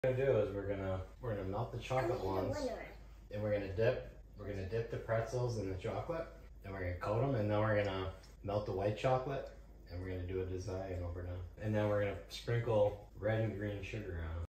What we're gonna do is we're gonna melt the chocolate ones, and we're gonna dip the pretzels in the chocolate, and we're gonna coat them, and then we're gonna melt the white chocolate, and we're gonna do a design over them, and then we're gonna sprinkle red and green sugar on them.